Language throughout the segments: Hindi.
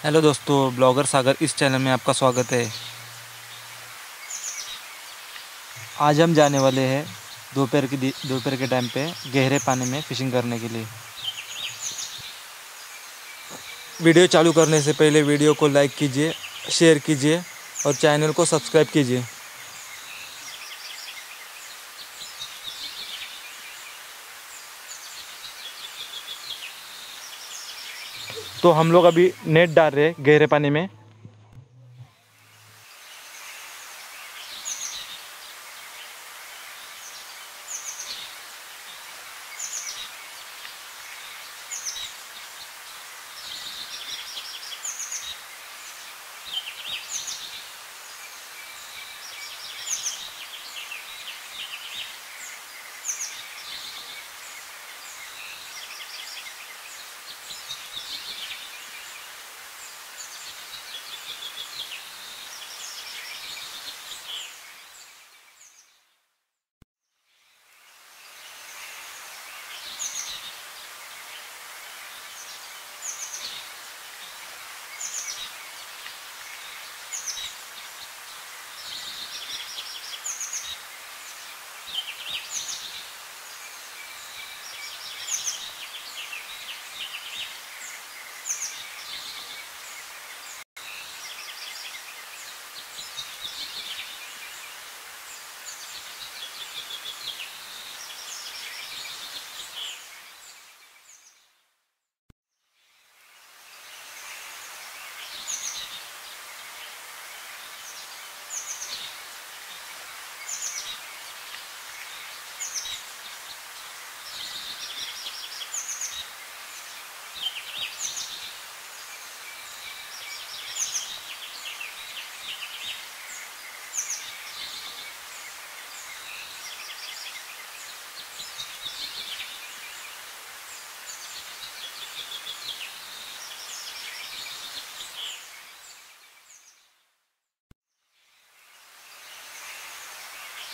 हेलो दोस्तों, ब्लॉगर सागर इस चैनल में आपका स्वागत है। आज हम जाने वाले हैं दोपहर के टाइम पे गहरे पानी में फ़िशिंग करने के लिए। वीडियो चालू करने से पहले वीडियो को लाइक कीजिए, शेयर कीजिए और चैनल को सब्सक्राइब कीजिए। तो हम लोग अभी नेट डाल रहे हैं गहरे पानी में।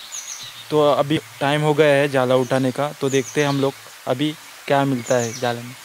तो अभी टाइम हो गया है जाला उठाने का, तो देखते हैं हम लोग अभी क्या मिलता है जाले में।